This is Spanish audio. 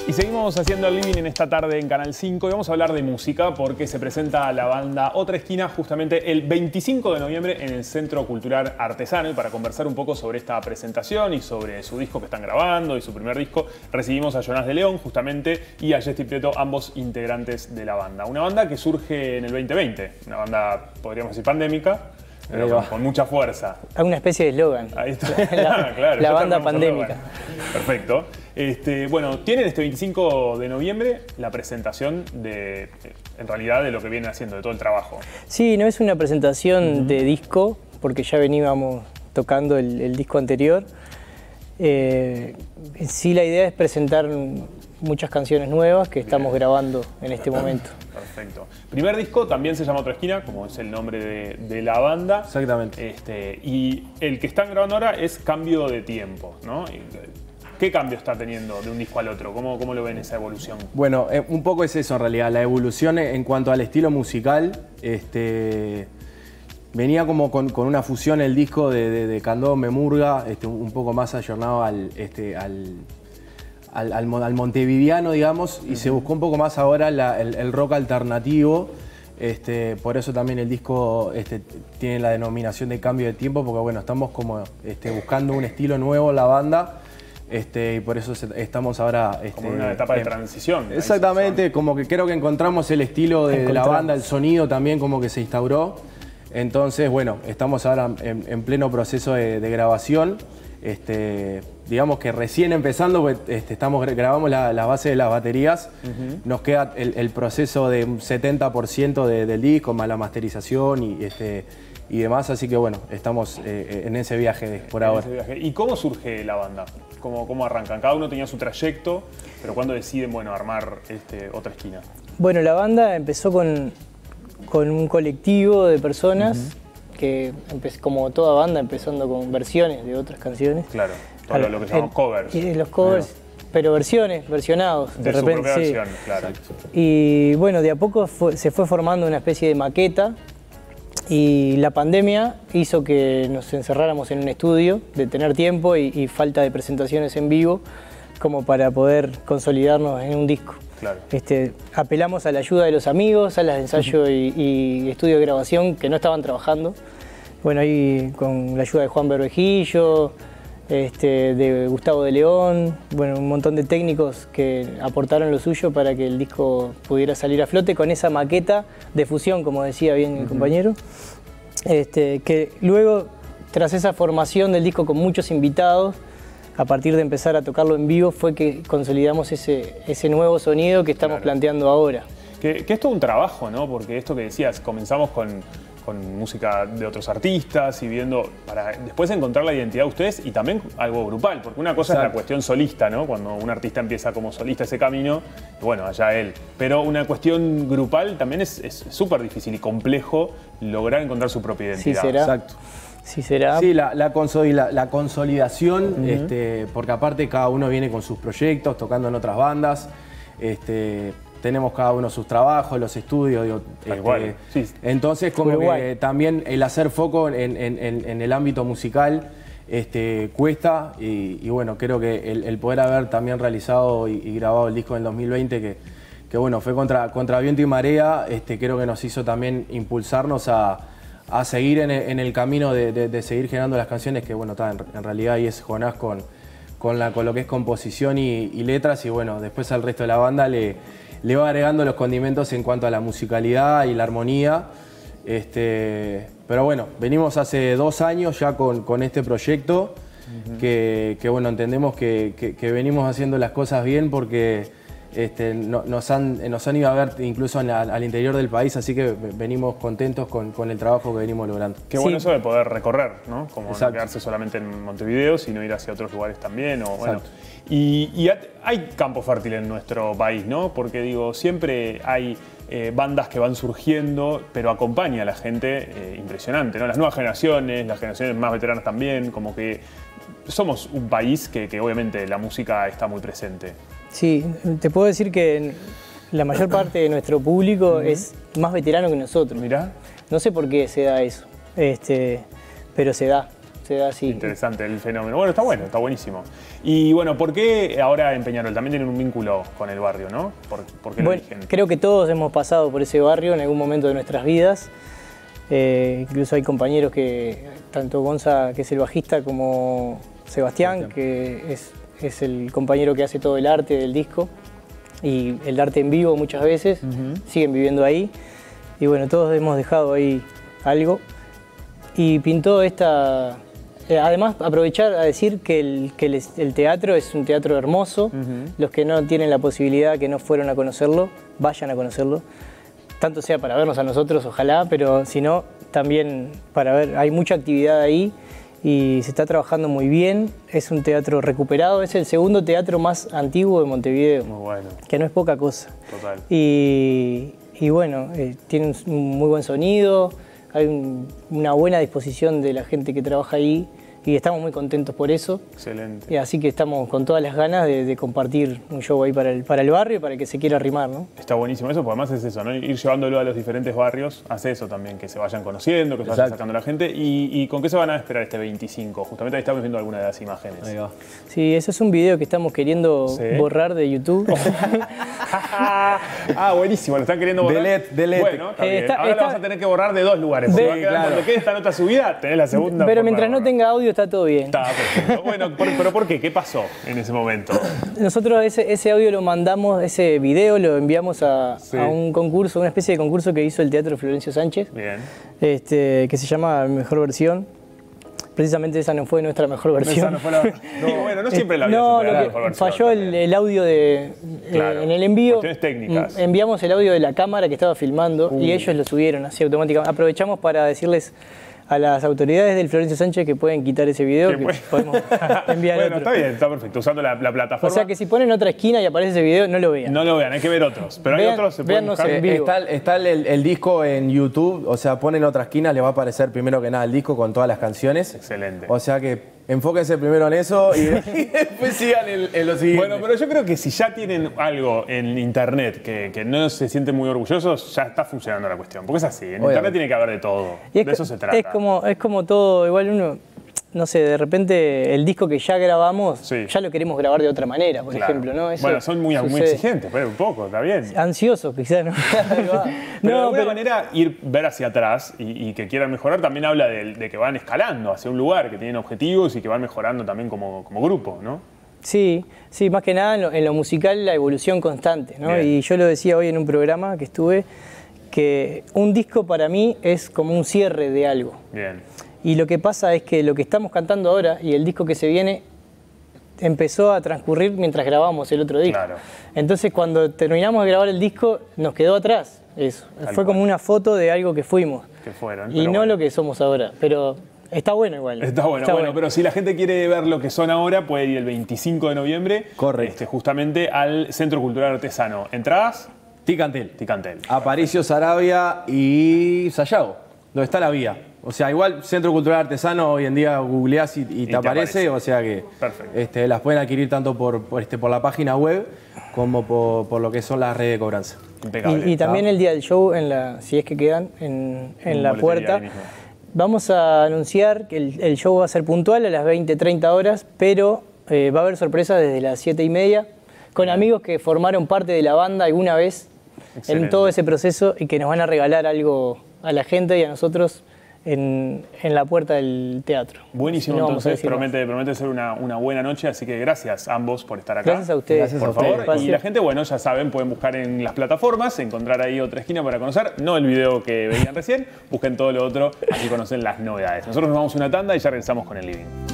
Y seguimos haciendo el living en esta tarde en Canal 5 y vamos a hablar de música porque se presenta la banda Otra Esquina justamente el 25 de noviembre en el Centro Cultural Artesano. Y para conversar un poco sobre esta presentación y sobre su disco que están grabando y su primer disco, recibimos a Jonás de León justamente y a Jessy Prieto, ambos integrantes de la banda. Una banda que surge en el 2020, una banda, podríamos decir, pandémica, pero con mucha fuerza. Una especie de eslogan. Ahí está. Claro, la banda pandémica. Perfecto. Bueno, tienen este 25 de noviembre la presentación de, en realidad, de lo que vienen haciendo, de todo el trabajo. Sí, no es una presentación de disco, porque ya veníamos tocando el disco anterior. Sí, la idea es presentar muchas canciones nuevas que estamos grabando en este momento. Perfecto. Primer disco también se llama Otra Esquina, como es el nombre de la banda. Exactamente. Y el que están grabando ahora es Cambio de Tiempo, ¿no? ¿Qué cambio está teniendo de un disco al otro? ¿Cómo lo ven esa evolución? Bueno, un poco es eso en realidad, la evolución en cuanto al estilo musical. Venía como con una fusión el disco de Candombe Murga, un poco más ayornado al montevideano, digamos, y se buscó un poco más ahora el rock alternativo. Por eso también el disco tiene la denominación de Cambio de Tiempo, porque bueno, estamos como buscando un estilo nuevo en la banda. Y por eso estamos ahora... como en una etapa de transición. Exactamente, como que creo que encontramos el estilo de la banda, el sonido también como que se instauró. Entonces, bueno, estamos ahora en pleno proceso de grabación. Digamos que recién empezando, grabamos la base de las baterías. Nos queda el proceso de un 70% del disco, más la masterización y demás, así que bueno, estamos en ese viaje por ahora. ¿Y cómo surge la banda? ¿Cómo arrancan? Cada uno tenía su trayecto, pero ¿cuándo deciden armar Otra Esquina? Bueno, la banda empezó con un colectivo de personas que, como toda banda, empezando con versiones de otras canciones. Claro, todo lo que llamamos covers. Y los covers, pero versionados. De repente, su propia versión, claro. Y bueno, de a poco se fue formando una especie de maqueta. Y la pandemia hizo que nos encerráramos en un estudio, de tener tiempo y falta de presentaciones en vivo, como para poder consolidarnos en un disco. Claro. Apelamos a la ayuda de los amigos, salas de ensayo y estudio de grabación que no estaban trabajando. Bueno, ahí con la ayuda de Juan Berbejillo, de Gustavo de León, bueno, un montón de técnicos que aportaron lo suyo para que el disco pudiera salir a flote con esa maqueta de fusión, como decía bien el compañero. Que luego, tras esa formación del disco con muchos invitados, a partir de empezar a tocarlo en vivo, fue que consolidamos ese nuevo sonido que estamos planteando ahora. Que es todo un trabajo, ¿no? Porque esto que decías, comenzamos con música de otros artistas y viendo para después encontrar la identidad de ustedes y también algo grupal, porque una cosa es la cuestión solista, ¿no? Cuando un artista empieza como solista ese camino, bueno, allá él. Pero una cuestión grupal también es súper difícil y complejo lograr encontrar su propia identidad. Sí, será. Exacto. Sí, será. Sí, la consolidación, porque aparte cada uno viene con sus proyectos, tocando en otras bandas. Tenemos cada uno sus trabajos, los estudios. Digo, sí. Entonces, como que también el hacer foco en el ámbito musical cuesta. Y bueno, creo que el poder haber también realizado y grabado el disco en el 2020, que bueno, fue contra viento y marea, creo que nos hizo también impulsarnos a seguir en el camino de seguir generando las canciones, que bueno, en realidad ahí es Jonás con lo que es composición y letras, y bueno, después al resto de la banda le va agregando los condimentos en cuanto a la musicalidad y la armonía. Pero bueno, venimos hace 2 años ya con este proyecto, que bueno, entendemos que venimos haciendo las cosas bien porque nos han ido a ver incluso al interior del país, así que venimos contentos con el trabajo que venimos logrando. Qué bueno eso de poder recorrer, ¿no? Como no quedarse solamente en Montevideo, sino ir hacia otros lugares también. Bueno. Y hay campo fértil en nuestro país, ¿no? Porque digo, siempre hay bandas que van surgiendo, pero acompaña a la gente impresionante, ¿no? Las nuevas generaciones, las generaciones más veteranas también, como que somos un país que obviamente la música está muy presente. Sí, te puedo decir que la mayor parte de nuestro público es más veterano que nosotros. Mirá. No sé por qué se da eso, pero se da. te da así. Interesante el fenómeno. Bueno, está bueno, está buenísimo. Y bueno, ¿por qué ahora en Peñarol? También tienen un vínculo con el barrio, ¿no? ¿Por qué lo eligen? Creo que todos hemos pasado por ese barrio en algún momento de nuestras vidas. Incluso hay compañeros que, tanto Gonza, que es el bajista, como Sebastián, que es el compañero que hace todo el arte del disco y el arte en vivo muchas veces, siguen viviendo ahí. Y bueno, todos hemos dejado ahí algo. Y pintó esta... además, aprovechar a decir que el teatro es un teatro hermoso. Los que no tienen la posibilidad, que no fueron a conocerlo, vayan a conocerlo. Tanto sea para vernos a nosotros, ojalá, pero si no, también para ver. Hay mucha actividad ahí y se está trabajando muy bien. Es un teatro recuperado, es el segundo teatro más antiguo de Montevideo. Muy bueno. Que no es poca cosa. Total. Y bueno, tiene un muy buen sonido. Hay una buena disposición de la gente que trabaja ahí y estamos muy contentos por eso. Excelente. Y así que estamos con todas las ganas de compartir un show ahí para el barrio y para el que se quiera arrimar, ¿no? Está buenísimo eso, porque además es eso, ¿no? Ir llevándolo a los diferentes barrios hace eso también, que se vayan conociendo, que se vaya sacando la gente. ¿Y con qué se van a esperar este 25? Justamente ahí estamos viendo algunas de las imágenes. Ahí va. Sí, ese es un video que estamos queriendo borrar de YouTube. Buenísimo, lo están queriendo borrar. Delete. Bueno, está bien. Ahora lo vas a tener que borrar de 2 lugares, porque va a quedar, cuando quede esta nota subida, tenés la segunda. Pero mientras no tenga audio está todo bien. Está perfecto. Bueno, ¿pero por qué? ¿Qué pasó en ese momento? Nosotros ese audio lo mandamos, ese video lo enviamos a un concurso, una especie de concurso que hizo el Teatro Florencio Sánchez. Bien. Que se llama Mejor Versión. Precisamente esa no fue nuestra mejor versión. Esa no fue la... No, bueno, no siempre la vida se puede dar mejor versión. Falló el audio en el envío. Cuestiones técnicas. Enviamos el audio de la cámara que estaba filmando y ellos lo subieron así automáticamente. Aprovechamos para decirles a las autoridades del Florencio Sánchez que pueden quitar ese video, que podemos enviar bueno, otro. está bien, está perfecto, usando la plataforma. O sea que si ponen otra esquina y aparece ese video, no lo vean. No lo vean, hay que ver otros. Pero hay otros, se pueden buscar. Está el disco en YouTube, o sea, ponen otra esquina, le va a aparecer primero que nada el disco con todas las canciones. Excelente. O sea que enfóquense primero en eso y después sigan en lo siguiente. Bueno, pero yo creo que si ya tienen algo en internet que no se sienten muy orgullosos, ya está funcionando la cuestión. Porque es así, en internet tiene que haber de todo. De eso se trata. Es como todo, igual uno, no sé, de repente el disco que ya grabamos, ya lo queremos grabar de otra manera, por ejemplo, ¿no? Eso bueno, son muy exigentes, pero un poco, está bien. Ansiosos quizás, ¿no? Pero de alguna manera ver hacia atrás y que quieran mejorar también habla de que van escalando hacia un lugar, que tienen objetivos y que van mejorando también como grupo, ¿no? Sí, más que nada en lo musical la evolución constante, ¿no? Bien. Y yo lo decía hoy en un programa que estuve, que un disco para mí es como un cierre de algo. Bien. Y lo que pasa es que lo que estamos cantando ahora y el disco que se viene empezó a transcurrir mientras grabamos el otro disco. Claro. Entonces cuando terminamos de grabar el disco nos quedó atrás eso. Fue como una foto de algo que fuimos. Que fueron. Y no lo que somos ahora, pero está bueno igual. Está bueno, pero si la gente quiere ver lo que son ahora, puede ir el 25 de noviembre. Correcto. Justamente al Centro Cultural Artesano. ¿Entradas? Ticantel. Aparicio Saravia y Sayago, donde está la vía. O sea, igual Centro Cultural Artesano hoy en día googleás y te aparece, o sea que las pueden adquirir tanto por la página web como por lo que son las redes de cobranza. Impecable. Y también el día del show, si es que quedan, en la puerta. Vamos a anunciar que el show va a ser puntual a las 20-30 horas, pero va a haber sorpresas desde las 7:30 con amigos que formaron parte de la banda alguna vez en todo ese proceso y que nos van a regalar algo a la gente y a nosotros en la puerta del teatro. Buenísimo, entonces promete ser una buena noche, así que gracias a ambos por estar acá. Gracias a ustedes. Por favor. Y la gente, bueno, ya saben, pueden buscar en las plataformas, encontrar ahí otra esquina para conocer, no el video que veían recién, busquen todo lo otro, así conocen las novedades. Nosotros nos vamos a una tanda y ya regresamos con el living.